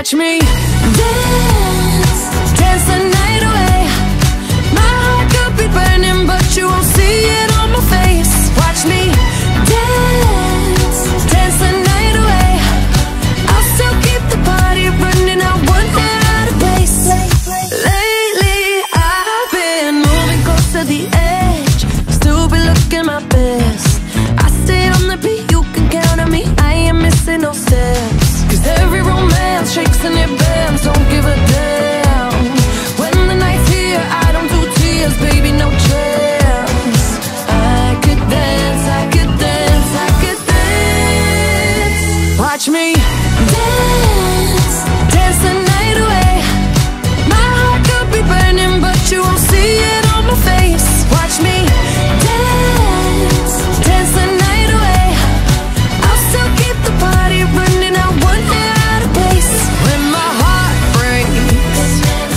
Watch me dance, dance the night away. My heart could be burning, but you won't see it on my face. Watch me dance, dance the night away. I'll still keep the party running, I won't get out of place. Lately I've been moving close to the edge, still be looking my best. I stay on the beat, you can count on me, I ain't missing no steps. Cause every romance shakes and it bends, don't give a damn. When the night's here, I don't do tears, baby, no chance. I could dance, I could dance, I could dance. Watch me dance, dance the night away. My heart could be burning, but you won't see it on my face. Watch me dance, dance the night away. I'll still keep the party running, I won't get out of place. When my heart breaks,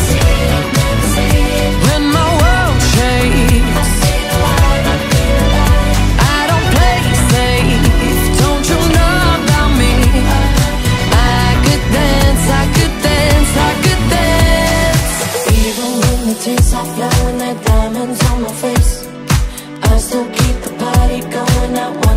when my world shakes, I don't play safe, don't you know about me? I could dance, I could dance, I could dance. Even when the tears are flowing like diamonds on my face, I still keep the party going, I